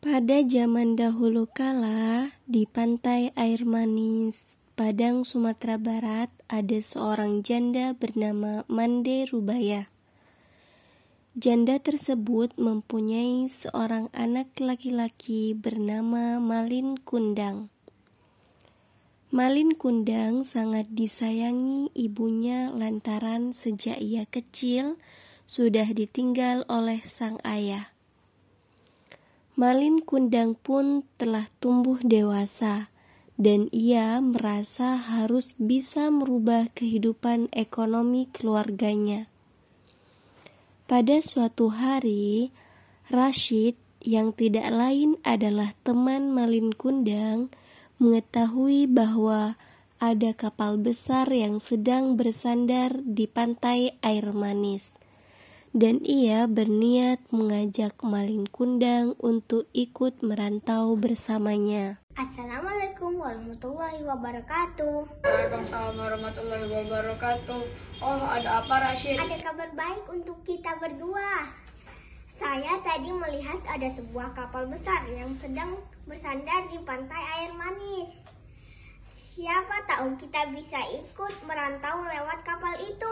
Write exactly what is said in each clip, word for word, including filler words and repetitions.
Pada zaman dahulu kala, di pantai air manis Padang, Sumatera Barat, ada seorang janda bernama Mande Rubaya. Janda tersebut mempunyai seorang anak laki-laki bernama Malin Kundang. Malin Kundang sangat disayangi ibunya lantaran sejak ia kecil sudah ditinggal oleh sang ayah. Malin Kundang pun telah tumbuh dewasa dan ia merasa harus bisa merubah kehidupan ekonomi keluarganya. Pada suatu hari, Rashid yang tidak lain adalah teman Malin Kundang mengetahui bahwa ada kapal besar yang sedang bersandar di pantai air manis. Dan ia berniat mengajak Malin Kundang untuk ikut merantau bersamanya. Assalamualaikum warahmatullahi wabarakatuh. Waalaikumsalam warahmatullahi wabarakatuh. Oh, ada apa, Rashid? Ada kabar baik untuk kita berdua. Saya tadi melihat ada sebuah kapal besar yang sedang bersandar di pantai air manis. Siapa tahu kita bisa ikut merantau lewat kapal itu.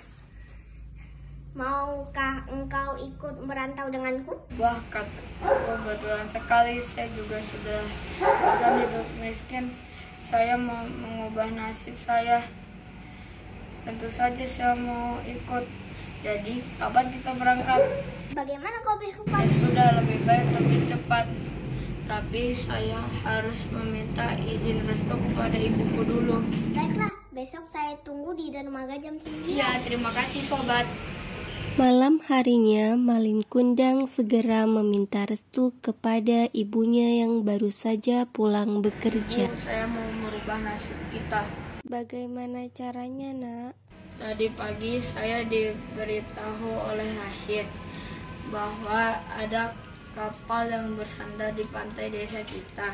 Maukah engkau ikut merantau denganku? Wah, kebetulan sekali. Saya juga sudah bosan hidup miskin. Saya mau mengubah nasib saya. Tentu saja saya mau ikut. Jadi, kapan kita berangkat? Bagaimana kau Ya berkupas? sudah, lebih baik lebih cepat. Tapi saya harus meminta izin restu kepada ibuku dulu. Baiklah, besok saya tunggu di dermaga jam sembilan. Iya, terima kasih sobat. Malam harinya, Malin Kundang segera meminta restu kepada ibunya yang baru saja pulang bekerja. Bu, saya mau merubah nasib kita. Bagaimana caranya, nak? Tadi pagi saya diberitahu oleh Rashid bahwa ada kapal yang bersandar di pantai desa kita.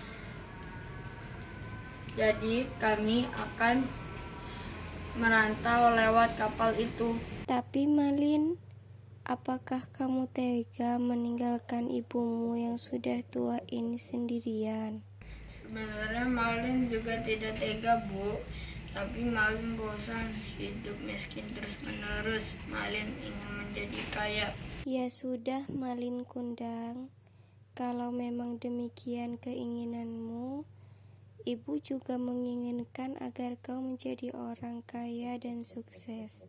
Jadi kami akan merantau lewat kapal itu. Tapi Malin, apakah kamu tega meninggalkan ibumu yang sudah tua ini sendirian? Sebenarnya Malin juga tidak tega, Bu. Tapi Malin bosan hidup miskin terus-menerus. Malin ingin menjadi kaya. Ya sudah, Malin Kundang. Kalau memang demikian keinginanmu, ibu juga menginginkan agar kau menjadi orang kaya dan sukses.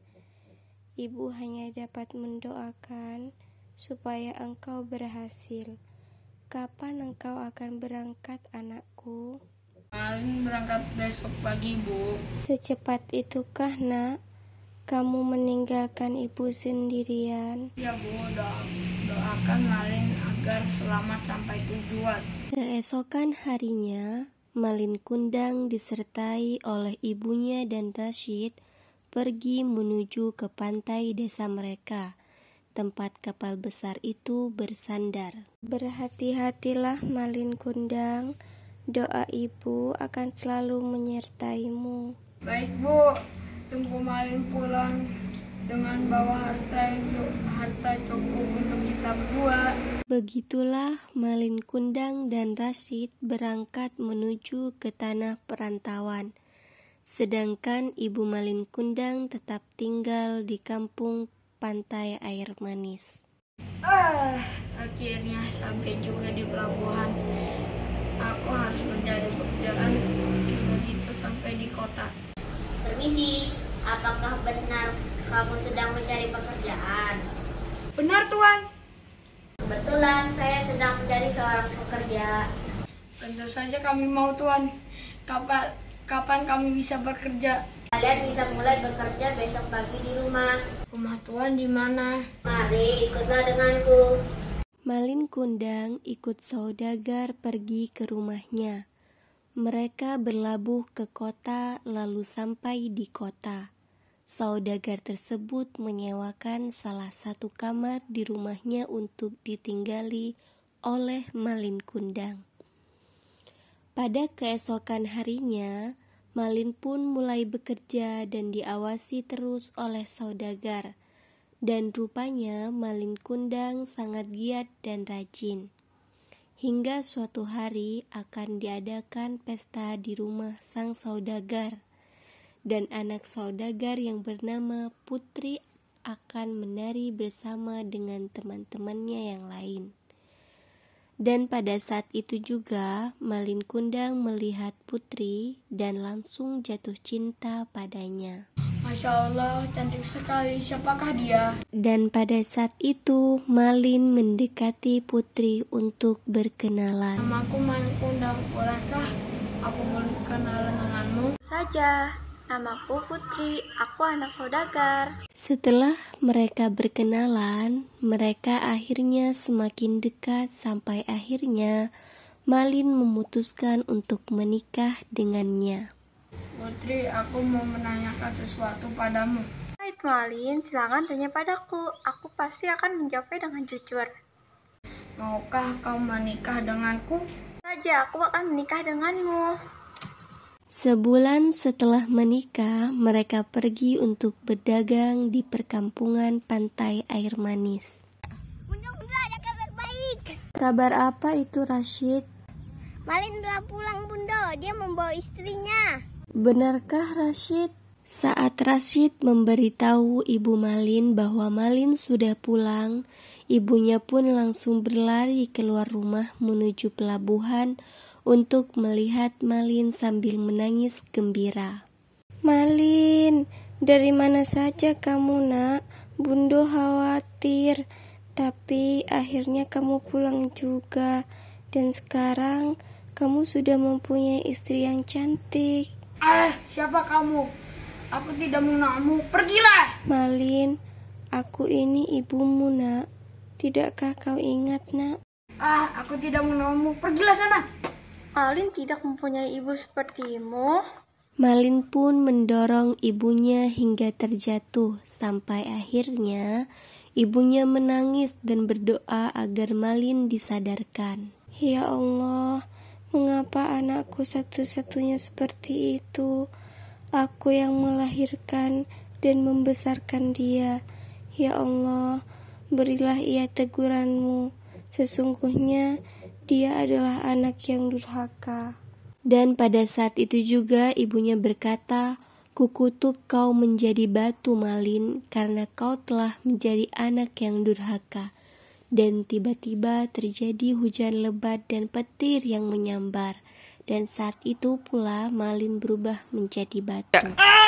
Ibu hanya dapat mendoakan supaya engkau berhasil. Kapan engkau akan berangkat, anakku? Malin berangkat besok pagi, Bu. Secepat itukah, nak? Kamu meninggalkan ibu sendirian? Ya, Bu, doa, doakan Malin agar selamat sampai tujuan. Keesokan harinya, Malin Kundang disertai oleh ibunya dan Rashid pergi menuju ke pantai desa mereka, tempat kapal besar itu bersandar. Berhati-hatilah, Malin Kundang. Doa ibu akan selalu menyertaimu. Baik, Bu. Tunggu Malin pulang dengan bawa harta yang cu- harta cukup untuk kita berdua. Begitulah Malin Kundang dan Rashid berangkat menuju ke tanah perantauan. Sedangkan ibu Malin Kundang tetap tinggal di kampung pantai air manis. Ah, akhirnya sampai juga di pelabuhan. Aku harus mencari pekerjaan begitu sampai di kota. Permisi, apakah benar kamu sedang mencari pekerjaan? Benar, Tuan. Kebetulan saya sedang mencari seorang pekerja. Tentu saja kami mau, Tuan. Kapan kapan kami bisa bekerja? Kalian bisa mulai bekerja besok pagi di rumah. Rumah Tuan di mana? Mari ikutlah denganku. Malin Kundang ikut saudagar pergi ke rumahnya. Mereka berlabuh ke kota lalu sampai di kota. Saudagar tersebut menyewakan salah satu kamar di rumahnya untuk ditinggali oleh Malin Kundang. Pada keesokan harinya, Malin pun mulai bekerja dan diawasi terus oleh saudagar. Dan rupanya Malin Kundang sangat giat dan rajin. hingga suatu hari akan diadakan pesta di rumah sang saudagar, dan anak saudagar yang bernama Putri akan menari bersama dengan teman-temannya yang lain. Dan pada saat itu juga Malin Kundang melihat Putri dan langsung jatuh cinta padanya. Masya Allah, cantik sekali. Siapakah dia? Dan pada saat itu Malin mendekati Putri untuk berkenalan. Namaku Malin Kundang. Bolehkah aku berkenalan denganmu? Saja, namaku Putri. Aku anak saudagar. Setelah mereka berkenalan, mereka akhirnya semakin dekat sampai akhirnya Malin memutuskan untuk menikah dengannya. Putri, aku mau menanyakan sesuatu padamu. Baik Malin, silakan tanya padaku. Aku pasti akan menjawabnya dengan jujur. Maukah kau menikah denganku? Saja, aku akan menikah denganmu. Sebulan setelah menikah, mereka pergi untuk berdagang di perkampungan pantai air manis. Bunda-bunda, ada kabar baik. Kabar apa itu, Rashid? Malin telah pulang, Bunda. Dia membawa istrinya. Benarkah, Rashid? Saat Rashid memberitahu Ibu Malin bahwa Malin sudah pulang, ibunya pun langsung berlari keluar rumah menuju pelabuhan untuk melihat Malin sambil menangis gembira. Malin, dari mana saja kamu, Nak? Bunda khawatir, tapi akhirnya kamu pulang juga, dan sekarang kamu sudah mempunyai istri yang cantik. Eh, siapa kamu? Aku tidak mengenalmu. Pergilah! Malin, aku ini ibumu, Nak. Tidakkah kau ingat, Nak? Ah, aku tidak mengenalmu. Pergilah sana! Malin tidak mempunyai ibu sepertimu. Malin pun mendorong ibunya hingga terjatuh, sampai akhirnya ibunya menangis dan berdoa agar Malin disadarkan. Ya Allah, mengapa anakku satu-satunya seperti itu? Aku yang melahirkan dan membesarkan dia. Ya Allah, berilah ia teguranmu. Sesungguhnya dia adalah anak yang durhaka. Dan pada saat itu juga ibunya berkata, "Kukutuk kau menjadi batu, Malin, karena kau telah menjadi anak yang durhaka." Dan tiba-tiba terjadi hujan lebat dan petir yang menyambar. Dan saat itu pula Malin berubah menjadi batu.